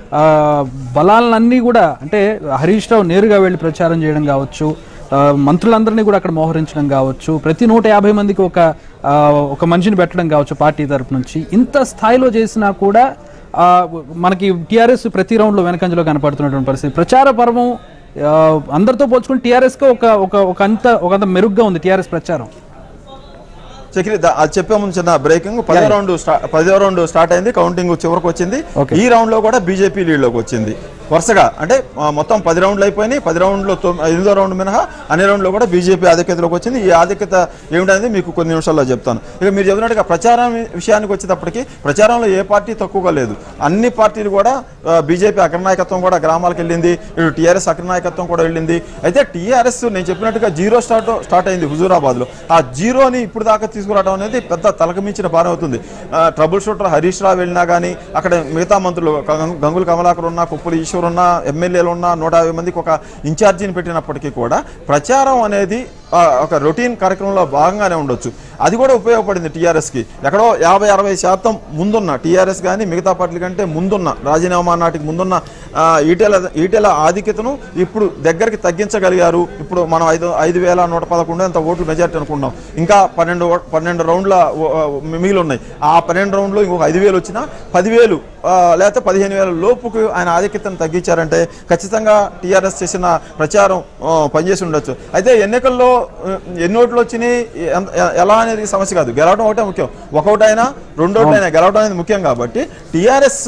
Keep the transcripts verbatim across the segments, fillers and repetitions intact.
బలాలన్నీ కూడా అంటే హరీష్ రావు నేరుగా వెళ్ళి ప్రచారం చేయడం కావచ్చు, మంత్రులందరినీ కూడా అక్కడ మోహరించడం కావచ్చు, ప్రతి నూట యాభై మందికి ఒక ఒక మనిషిని పెట్టడం కావచ్చు పార్టీ తరపు నుంచి, ఇంత స్థాయిలో చేసినా కూడా మనకి టీఆర్ఎస్ ప్రతి రౌండ్లో వెనకంజలో కనపడుతున్నటువంటి పరిస్థితి. ప్రచార పర్వం అందరితో పోల్చుకుని టీఆర్ఎస్కి ఒక ఒక అంత ఒక అంత మెరుగ్గా ఉంది టీఆర్ఎస్ ప్రచారం. చక్రి అది చెప్పే ముందు చిన్న బ్రేకింగ్. పదో రౌండ్ పదో రౌండ్ స్టార్ట్ అయింది, కౌంటింగ్ చివరికి వచ్చింది. ఈ రౌండ్ లో కూడా బీజేపీ లీడ్ లోకి వచ్చింది వరుసగా. అంటే మొత్తం పది రౌండ్లు అయిపోయినాయి. పది రౌండ్లో ఎనిమిదో రౌండ్ మినహా అన్ని రౌండ్లో కూడా బీజేపీ ఆధిక్యతలోకి వచ్చింది. ఈ ఆధిక్యత ఏమిటనేది మీకు కొన్ని నిమిషాల్లో చెప్తాను. ఇక మీరు చెప్పినట్టుగా ప్రచారం విషయానికి వచ్చేటప్పటికి ప్రచారంలో ఏ పార్టీ తక్కువగా లేదు. అన్ని పార్టీలు కూడా బీజేపీ అగ్రనాయకత్వం కూడా గ్రామాలకు వెళ్ళింది, ఇటు టీఆర్ఎస్ అగ్రనాయకత్వం కూడా వెళ్ళింది. అయితే టీఆర్ఎస్ నేను చెప్పినట్టుగా జీరో స్టార్ట్ స్టార్ట్ అయింది హుజూరాబాద్లో. ఆ జీరోని ఇప్పుడు దాకా తీసుకురావడం అనేది పెద్ద తలకమించిన భారం అవుతుంది. ట్రబుల్ షూటర్ హరీష్ రావు వెళ్ళినా కానీ అక్కడ మిగతా మంత్రులు గంగుల కమలాకర్ ఉన్నా, కుప్పల ఈశ్వర్ ఉన్న, ఎమ్మెల్యేలు ఉన్న నూట యాభై మందికి ఒక ఇన్ఛార్జిని పెట్టినప్పటికీ కూడా ప్రచారం అనేది ఒక రొటీన్ కార్యక్రమంలో భాగంగానే ఉండొచ్చు. అది కూడా ఉపయోగపడింది టీఆర్ఎస్కి. ఎక్కడో యాభై అరవై శాతం ముందున్న టీఆర్ఎస్ కానీ మిగతా పార్టీల కంటే ముందున్న రాజీనామా నాటికి ముందున్న ఈటెల ఈటెల ఆధిక్యతను ఇప్పుడు దగ్గరికి తగ్గించగలిగారు. ఇప్పుడు మనం ఐదు ఐదు వేల నూట పదకొండు అంత ఓట్లు మెజార్టీ అనుకున్నాం. ఇంకా పన్నెండు పన్నెండు రౌండ్ల మిగిలి ఉన్నాయి. ఆ పన్నెండు రౌండ్లో ఇంకొక ఐదు వేలు వచ్చినా పదివేలు లేకపోతే పదిహేను వేల లోపుకు ఆయన ఆధిక్యతను తగ్గించారంటే ఖచ్చితంగా టీఆర్ఎస్ చేసిన ప్రచారం పనిచేసి ఉండొచ్చు. అయితే ఎన్నికల్లో ఎన్ని ఓట్లు వచ్చినాయి ఎలా అనేది సమస్య కాదు, గెలవడం ఒకటే ముఖ్యం. ఒకటైనా రెండోటైనా గెలవడం అనేది ముఖ్యం. కాబట్టి టీఆర్ఎస్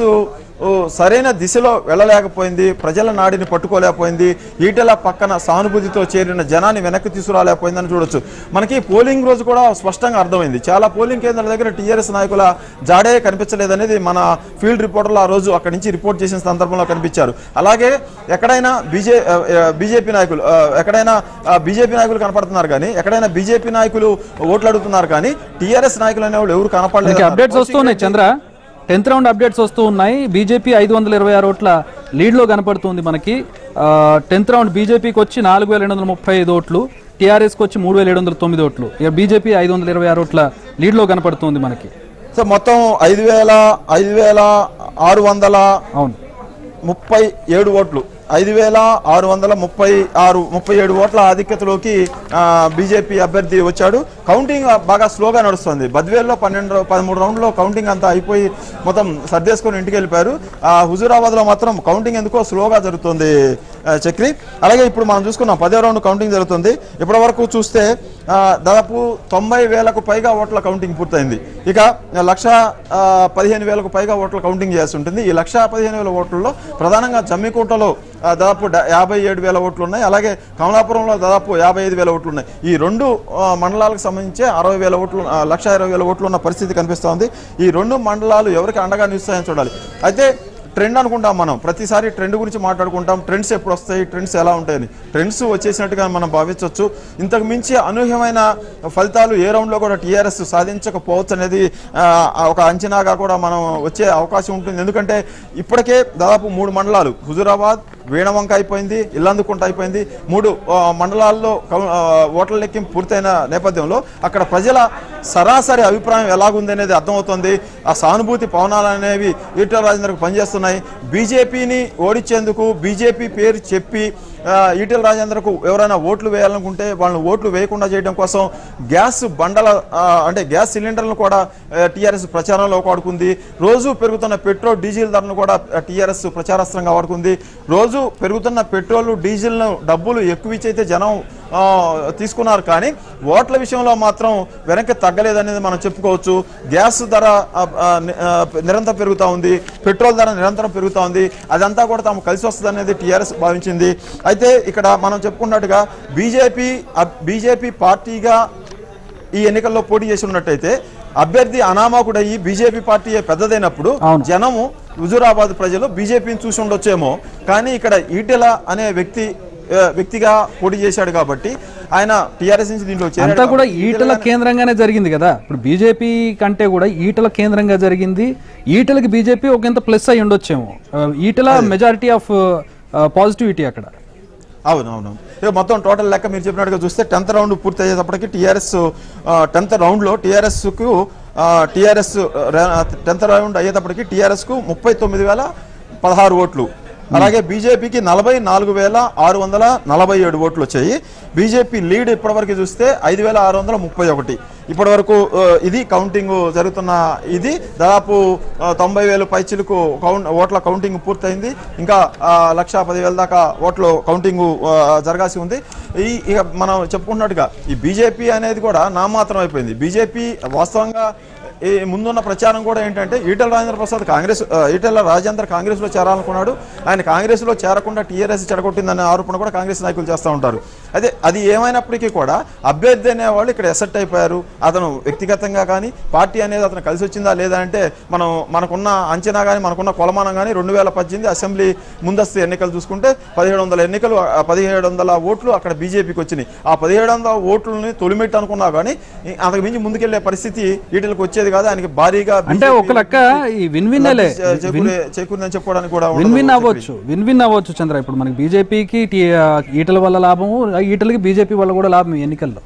సరైన దిశలో వెళ్ళలేకపోయింది, ప్రజల నాడిని పట్టుకోలేకపోయింది, ఈటెల పక్కన సానుభూతితో చేరిన జనాన్ని వెనక్కి తీసుకురాలేకపోయిందని చూడొచ్చు. మనకి పోలింగ్ రోజు కూడా స్పష్టంగా అర్థమైంది. చాలా పోలింగ్ కేంద్రాల దగ్గర టీఆర్ఎస్ నాయకుల జాడే కనిపించలేదనేది మన ఫీల్డ్ రిపోర్టర్లు ఆ రోజు అక్కడి నుంచి రిపోర్ట్ చేసిన సందర్భంలో కనిపించారు. అలాగే ఎక్కడైనా బీజే బీజేపీ నాయకులు ఎక్కడైనా బీజేపీ నాయకులు కనపడుతున్నారు కానీ ఎక్కడైనా బీజేపీ నాయకులు ఓట్లు అడుగుతున్నారు కానీ టీఆర్ఎస్ నాయకులు అనేవాళ్ళు ఎవరు కనపడలేదు. అప్డేట్స్ వస్తున్నాయి చంద్ర, టెన్త్ రౌండ్ అప్డేట్స్ వస్తూ ఉన్నాయి. బీజేపీ ఐదు వందల ఇరవై ఆరు ఓట్ల లీడ్లో కనపడుతుంది మనకి. టెన్త్ రౌండ్ బీజేపీకి వచ్చి నాలుగు వేల రెండు వందల ముప్పై ఐదు ఓట్లు, టీఆర్ఎస్కి వచ్చి మూడు వేల ఏడు వందల తొమ్మిది ఓట్లు. ఇక బీజేపీ ఐదు వందల ఇరవై ఆరు ఓట్ల లీడ్లో కనపడుతుంది మనకి. సో మొత్తం ఐదు వేల ఐదు వేల ఆరు వందల అవును ముప్పై ఏడు ఓట్లు ఐదు వేల ఆరు వందల ముప్పై ఆరు ముప్పై ఏడు ఓట్ల ఆధిక్యతలోకి బీజేపీ అభ్యర్థి వచ్చాడు. కౌంటింగ్ బాగా స్లోగా నడుస్తుంది. బద్వేల్లో పన్నెండు పదమూడు రౌండ్లో కౌంటింగ్ అంతా అయిపోయి మొత్తం సర్దేసుకొని ఇంటికి వెళ్ళిపోయారు. హుజూరాబాద్లో మాత్రం కౌంటింగ్ ఎందుకో స్లోగా జరుగుతుంది చక్రి. అలాగే ఇప్పుడు మనం చూసుకున్నాం పదో రౌండ్ కౌంటింగ్ జరుగుతుంది. ఇప్పటి వరకు చూస్తే దాదాపు తొంభై వేలకు పైగా ఓట్ల కౌంటింగ్ పూర్తయింది. ఇక లక్ష పదిహేను వేలకు పైగా ఓట్ల కౌంటింగ్ చేయాల్సి ఉంటుంది. ఈ లక్ష పదిహేను వేల ఓట్లలో ప్రధానంగా జమ్మికుంటలో దాదాపు యాభై ఏడు వేల ఓట్లు ఉన్నాయి. అలాగే కమలాపురంలో దాదాపు యాభై ఐదు వేల ఓట్లు ఉన్నాయి. ఈ రెండు మండలాలకు సంబంధించి అరవై వేల ఓట్లు లక్ష ఇరవై వేల ఓట్లు ఉన్న పరిస్థితి కనిపిస్తోంది. ఈ రెండు మండలాలు ఎవరికి అండగా నిలుస్తాయని చూడాలి. అయితే ట్రెండ్ అనుకుంటాం మనం, ప్రతిసారి ట్రెండ్ గురించి మాట్లాడుకుంటాం. ట్రెండ్స్ ఎప్పుడు వస్తాయి, ట్రెండ్స్ ఎలా ఉంటాయని. ట్రెండ్స్ వచ్చేసినట్టుగా మనం భావించవచ్చు. ఇంతకు మించి అనూహ్యమైన ఫలితాలు ఏ రౌండ్లో కూడా టీఆర్ఎస్ సాధించకపోవచ్చు అనేది ఒక అంచనాగా కూడా మనం వచ్చే అవకాశం ఉంటుంది. ఎందుకంటే ఇప్పటికే దాదాపు మూడు మండలాలు హుజూరాబాద్, వీణవంక అయిపోయింది, ఇల్లందుకుంట అయిపోయింది. మూడు మండలాల్లో ఓట్ల లెక్కింపు పూర్తయిన నేపథ్యంలో అక్కడ ప్రజల సరాసరి అభిప్రాయం ఎలాగుంది అనేది అర్థమవుతుంది. ఆ సానుభూతి పవనాలు అనేవి ఈటెల రాజేందర్కు పనిచేస్తున్నాయి. బీజేపీని ఓడించేందుకు బీజేపీ పేరు చెప్పి ఈటెల రాజేందర్కు ఎవరైనా ఓట్లు వేయాలనుకుంటే వాళ్ళని ఓట్లు వేయకుండా చేయడం కోసం గ్యాస్ బండల అంటే గ్యాస్ సిలిండర్లను కూడా టీఆర్ఎస్ ప్రచారంలో వాడుకుంది. రోజు పెరుగుతున్న పెట్రోల్ డీజిల్ ధరను కూడా టీఆర్ఎస్ ప్రచారాస్త్రంగా వాడుకుంది. రోజు పెరుగుతున్న పెట్రోల్ డీజిల్ను డబ్బులు ఎక్కువ ఇచ్చైతే జనం తీసుకున్నారు కానీ ఓట్ల విషయంలో మాత్రం వెనక్కి తగ్గలేదనేది మనం చెప్పుకోవచ్చు. గ్యాస్ ధర నిరంతరం పెరుగుతూ ఉంది, పెట్రోల్ ధర నిరంతరం పెరుగుతూ ఉంది. అదంతా కూడా తాము కలిసి వస్తుంది అనేది టీఆర్ఎస్ భావించింది. అయితే ఇక్కడ మనం చెప్పుకున్నట్టుగా బీజేపీ బీజేపీ పార్టీగా ఈ ఎన్నికల్లో పోటీ చేసి ఉన్నట్టయితే అభ్యర్థి అనామకుడయ్యి బీజేపీ పార్టీ పెద్దదైనప్పుడు జనము హుజూరాబాద్ ప్రజలు బీజేపీని చూసి ఉండొచ్చేమో. కానీ ఇక్కడ ఈటెల అనే వ్యక్తి వ్యక్తిగా పోటీ చేశాడు కాబట్టి ఆయన టీఆర్ఎస్ నుంచి దీంట్లో అంతా కూడా ఈటల కేంద్రంగానే జరిగింది కదా. ఇప్పుడు బీజేపీ కంటే కూడా ఈటల కేంద్రంగా జరిగింది. ఈటలకి బీజేపీ ఒక ఎంత ప్లస్ అయి ఉండొచ్చేమో. ఈటల మెజారిటీ ఆఫ్ పాజిటివిటీ అక్కడ. అవునవును. ఇక మొత్తం టోటల్ లెక్క మీరు చెప్పినట్టుగా చూస్తే టెన్త్ రౌండ్ పూర్తి అయ్యేటప్పటికి టీఆర్ఎస్ టెన్త్ రౌండ్లో టీఆర్ఎస్కు టీఆర్ఎస్ టెన్త్ రౌండ్ అయ్యేటప్పటికి టీఆర్ఎస్కు ముప్పై తొమ్మిది వేల పదహారు ఓట్లు. అలాగే బీజేపీకి నలభై నాలుగు వేల ఆరు వందల నలభై ఏడు ఓట్లు వచ్చాయి. బీజేపీ లీడ్ ఇప్పటివరకు చూస్తే ఐదు వేల ఆరు వందల ముప్పై ఒకటి ఇప్పటి వరకు ఇది కౌంటింగ్ జరుగుతున్న. ఇది దాదాపు తొంభై వేలు పైచిలకు కౌంట్ ఓట్ల కౌంటింగ్ పూర్తయింది. ఇంకా లక్ష పదివేల దాకా ఓట్లు కౌంటింగ్ జరగాల్సి ఉంది. ఈ ఇక మనం చెప్పుకున్నట్టుగా ఈ బీజేపీ అనేది కూడా నామాత్రం అయిపోయింది. బీజేపీ వాస్తవంగా ఈ ముందున్న ప్రచారం కూడా ఏంటంటే ఈటెల రాజేంద్ర ప్రసాద్ కాంగ్రెస్ ఈటెల రాజేంద్ర కాంగ్రెస్లో చేరాలనుకున్నాడు. ఆయన కాంగ్రెస్లో చేరకుండా టీఆర్ఎస్ చెడగొట్టిందనే ఆరోపణ కూడా కాంగ్రెస్ నాయకులు చేస్తూ ఉంటారు. అదే అది ఏమైనప్పటికీ కూడా అభ్యర్థి అనేవాళ్ళు ఇక్కడ ఎసెట్ అయిపోయారు. అతను వ్యక్తిగతంగా కానీ పార్టీ అనేది అతను కలిసి వచ్చిందా లేదా అంటే మనం మనకున్న అంచనా కానీ మనకున్న కొలమానం కానీ రెండు వేల పద్దెనిమిది అసెంబ్లీ ముందస్తు ఎన్నికలు చూసుకుంటే పదిహేడు వందల ఎన్నికలు పదిహేడు వందల ఓట్లు అక్కడ బీజేపీకి వచ్చినాయి. ఆ పదిహేడు వందల ఓట్లని తొలిమెట్టు అనుకున్నా కానీ అంతకు మించి ముందుకెళ్లే పరిస్థితి ఈటెలకు వచ్చేది కాదు. ఆయనకి భారీగా అంటే ఒక లెక్క ఈ విన్ విన్ చేకూరిందని చెప్పుకోవడానికి కూడా విన్ విన్ అవ్వచ్చు విన్ విన్ అవ్వచ్చు చంద్ర. ఇప్పుడు మనకి బీజేపీకి ఈటల వల్ల లాభము, ఈటలకి బీజేపీ వల్ల కూడా లాభం ఎన్నికల్లో.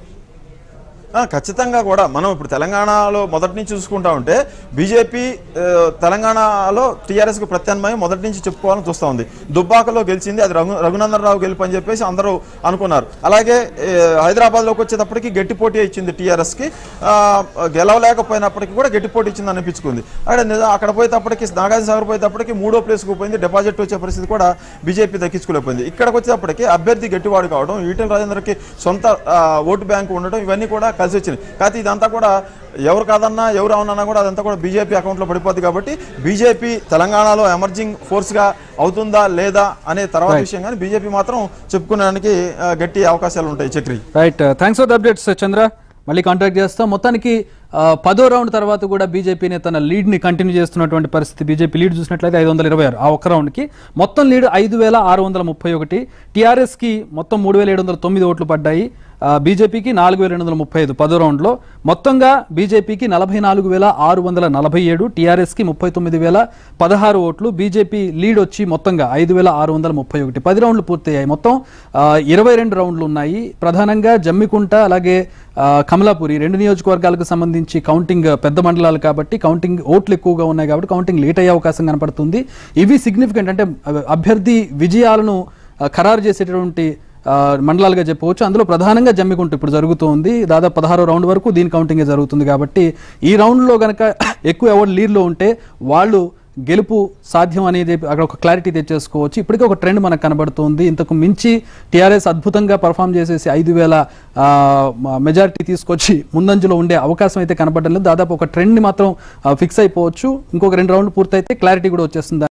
ఖచ్చితంగా కూడా మనం ఇప్పుడు తెలంగాణలో మొదటి నుంచి చూసుకుంటా ఉంటే బీజేపీ తెలంగాణలో టీఆర్ఎస్కు ప్రత్యామ్నాయం మొదటి నుంచి చెప్పుకోవాలని చూస్తూ ఉంది. దుబ్బాకలో గెలిచింది, అది రఘు రఘునందన్ రావు గెలుపు అని చెప్పేసి అందరూ అనుకున్నారు. అలాగే హైదరాబాద్లోకి వచ్చేటప్పటికి గట్టి పోటీ ఇచ్చింది టీఆర్ఎస్కి. గెలవలేకపోయినప్పటికీ కూడా గట్టి పోటీ ఇచ్చింది అనిపించుకుంది. అక్కడ అక్కడ పోయేటప్పటికి నాగార్జున సాగర్ పోయేటప్పటికి మూడో ప్లేస్కు పోయింది. డిపాజిట్ వచ్చే పరిస్థితి కూడా బీజేపీ దక్కించుకోలేకపోయింది. ఇక్కడికి వచ్చేటప్పటికి అభ్యర్థి గట్టివాడు కావడం, ఈటెల రాజేందర్కి సొంత ఓటు బ్యాంకు ఉండడం, ఇవన్నీ కూడా కలిసి వచ్చింది. కాకపోతే ఇదంతా కూడా ఎవరు కాదన్నా ఎవరు అవునన్నా కూడా అదంతా కూడా బీజేపీ అకౌంట్లో పడిపోతుంది. కాబట్టి బీజేపీ తెలంగాణలో ఎమర్జింగ్ ఫోర్స్గా అవుతుందా లేదా అనే తర్వాత విషయం కానీ బీజేపీ మాత్రం చెప్పుకునేదానికి గట్టి అవకాశాలు ఉంటాయి. Chakri right, thanks for the updates Chandra. మళ్ళీ కాంటాక్ట్ చేస్తాం. మొత్తానికి పదో రౌండ్ తర్వాత కూడా బీజేపీని తన లీడ్ని కంటిన్యూ చేస్తున్నటువంటి పరిస్థితి. బీజేపీ లీడ్ చూసినట్లయితే ఐదు వందల ఇరవై ఆరు ఆ ఒక్క రౌండ్కి మొత్తం లీడ్ ఐదు వేల ఆరు వందల ముప్పై ఒకటి టీఆర్ఎస్కి మొత్తం మూడు వేల ఏడు వందల తొమ్మిది ఓట్లు పడ్డాయి. బీజేపీకి నాలుగు వేల రెండు వందల ముప్పై ఐదు పదో రౌండ్లో. మొత్తంగా బీజేపీకి నలభై నాలుగు వేల ఆరు వందల నలభై ఏడు టీఆర్ఎస్కి ముప్పై తొమ్మిది వేల పదహారు ఓట్లు. బీజేపీ లీడ్ వచ్చి మొత్తంగా ఐదు వేల ఆరు వందల ముప్పై ఒకటి పది రౌండ్లు పూర్తయ్యాయి. మొత్తం ఇరవై రెండు రౌండ్లు ఉన్నాయి. ప్రధానంగా జమ్మికుంట అలాగే కమలాపురి రెండు నియోజకవర్గాలకు సంబంధించి కౌంటింగ్ పెద్ద మండలాలు కాబట్టి కౌంటింగ్ ఓట్లు ఎక్కువగా ఉన్నాయి కాబట్టి కౌంటింగ్ లేట్ అయ్యే అవకాశం కనపడుతుంది. ఇవి సిగ్నిఫికెంట్ అంటే అభ్యర్థి విజయాలను ఖరారు చేసేటటువంటి మండలాలుగా చెప్పవచ్చు. అందులో ప్రధానంగా జమ్మికుంట ఇప్పుడు జరుగుతుంది. దాదాపు పదహారో రౌండ్ వరకు దీని కౌంటింగే జరుగుతుంది. కాబట్టి ఈ రౌండ్లో కనుక ఎక్కువ ఎవరు లీడ్లో ఉంటే వాళ్ళు గెలుపు సాధ్యం అనేది అక్కడ ఒక క్లారిటీ తెచ్చేసుకోవచ్చు. ఇప్పటికే ఒక ట్రెండ్ మనకు కనబడుతుంది. ఇంతకు మించి టీఆర్ఎస్ అద్భుతంగా పర్ఫామ్ చేసేసి ఐదు వేల మెజారిటీ తీసుకొచ్చి ముందంజలో ఉండే అవకాశం అయితే కనబడడం లేదు. దాదాపు ఒక ట్రెండ్ని మాత్రం ఫిక్స్ అయిపోవచ్చు. ఇంకొక రెండు రౌండ్లు పూర్తయితే క్లారిటీ కూడా వచ్చేస్తుంది.